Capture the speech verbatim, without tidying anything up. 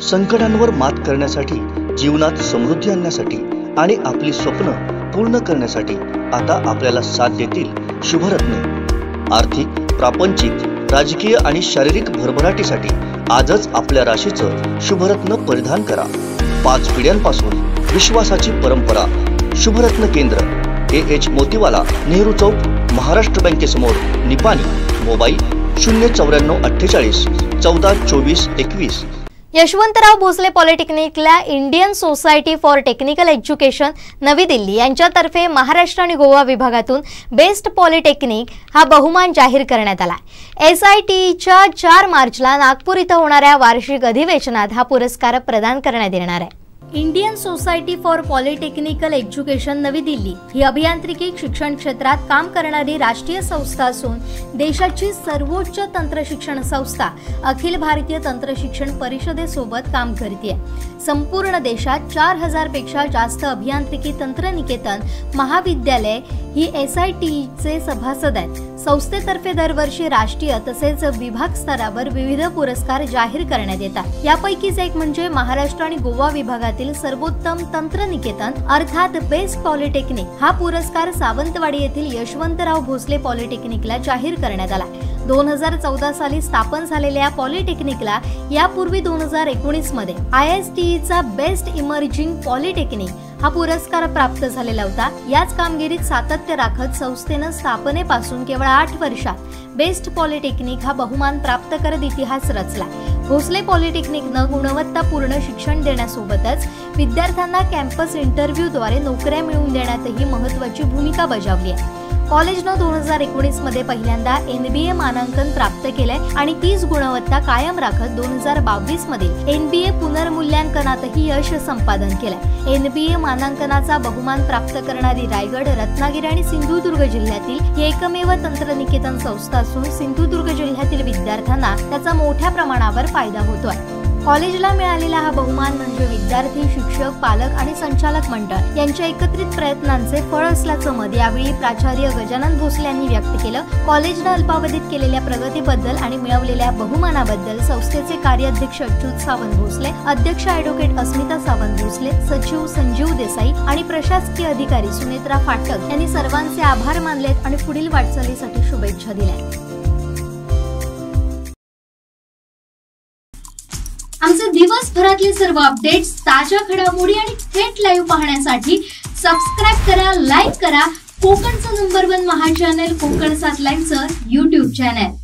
संकटांवर मात करण्यासाठी, जीवनात समृद्धी आणण्यासाठी आणि आपली स्वप्न पूर्ण करण्यासाठी आता आपल्याला साथ देतील शुभरत्न। आर्थिक, प्रापंचिक, राजकीय आणि शारीरिक भरभराटीसाठी आजच आपल्या राशीचं शुभरत्न परिधान करा। पाच पिढ्यांपासून विश्वासाची परंपरा। शुभरत्न केंद्र, ए एच मोतीवाला, नेहरू चौक, महाराष्ट्र बँकेसमोर, निपाणी। मोबाईल शून्य चौऱ्याण्णव अठ्ठेचाळीस चौदा चोवीस एकवीस। यशवंतराव भोसले पॉलिटेक्निकला Indian society for technical education Navi Delhi यांच्यातर्फे महाराष्ट्र आणि गोवा विभागातून बेस्ट पॉलिटेक्निक हा बहुमान जाहीर करण्यात आला। एस आय टीच्या चार मार्चला नागपूर इथं होणाऱ्या वार्षिक अधिवेशनात हा पुरस्कार प्रदान करण्यात येणार आहे। Indian society for polytechnical education Navi Delhi ही अभियांत्रिकी शिक्षण क्षेत्रात काम करणारी राष्ट्रीय संस्था असून देशाची सर्वोच्च तंत्रशिक्षण संस्था अखिल भारतीय तंत्रशिक्षण परिषदेसोबत काम करते। संपूर्ण देशात चार हजार पेक्षा जास्त अभियांत्रिकी तंत्रनिकेतन महाविद्यालय ही एस आय टी चे सभासद आहेत। संस्थेतर्फे दरवर्षी राष्ट्रीय तसेच विभाग स्तरावर विविध पुरस्कार जाहीर करण्यात येतात। यापैकीच एक म्हणजे महाराष्ट्र आणि गोवा विभागातील सर्वोत्तम तंत्रनिकेतन अर्थात बेस्ट पॉलिटेक्निक हा पुरस्कार सावंतवाडी येथील यशवंतराव भोसले पॉलिटेक्निकला जाहीर करण्यात आला। दोन हजार चौदा साली स्थापन झालेल्या पॉलिटेक्निकला यापूर्वी दोन हजार एकोणीस मध्ये आय एस टी चा बेस्ट इमर्जिंग पॉलिटेक्निक हा पुरस्कार प्राप्त झालेला होता। याच कामगिरीत सातत्य राखत संस्थेनं स्थापनेपासून केवळ आठ वर्षात बेस्ट पॉलिटेक्निक हा बहुमान प्राप्त करत इतिहास रचला। भोसले पॉलिटेक्निकनं गुणवत्तापूर्ण शिक्षण देण्यासोबतच विद्यार्थ्यांना कॅम्पस इंटरव्ह्यूद्वारे नोकऱ्या मिळवून देण्यातही महत्त्वाची भूमिका बजावली आहे। कॉलेजनं दोन हजार एकोणीस मध्ये पहिल्यांदा एन बी ए मानांकन प्राप्त केलंय आणि तीच गुणवत्ता कायम राखत दोन हजार बावीस मध्ये एन बी ए पुनर्मूल्यांकनातही यश संपादन केलंय। एन बी ए मानांकनाचा बहुमान प्राप्त करणारी रायगड, रत्नागिरी आणि सिंधुदुर्ग जिल्ह्यातील ही एकमेव तंत्रनिकेतन संस्था असून सिंधुदुर्ग जिल्ह्यातील विद्यार्थ्यांना त्याचा मोठ्या प्रमाणावर फायदा होतोय। कॉलेजला मिळालेला हा बहुमान म्हणजे विद्यार्थी, शिक्षक, पालक आणि संचालक मंडळ यांच्या एकत्रित प्रयत्नांचे फळ असल्याचं मत यावेळी प्राचार्य गजानन भोसले यांनी व्यक्त केलं। कॉलेजनं अल्पावधीत केलेल्या प्रगतीबद्दल आणि मिळवलेल्या बहुमानाबद्दल संस्थेचे कार्याध्यक्ष अच्युत सावंत भोसले, अध्यक्ष ॲडव्होकेट अस्मिता सावंत भोसले, सचिव संजीव देसाई आणि प्रशासकीय अधिकारी सुनेत्रा फाटक यांनी सर्वांचे आभार मानलेत आणि पुढील वाटचालीसाठी शुभेच्छा दिल्या। आमचे दिवसभरातले सर्व अपडेट्स, ताज्या घडामोडी आणि थेट लाईव्ह पाहण्यासाठी सबस्क्राईब करा, लाईक करा कोकणचं number one Maha channel Konkan सात लाईव्हचं यूट्यूब चॅनल।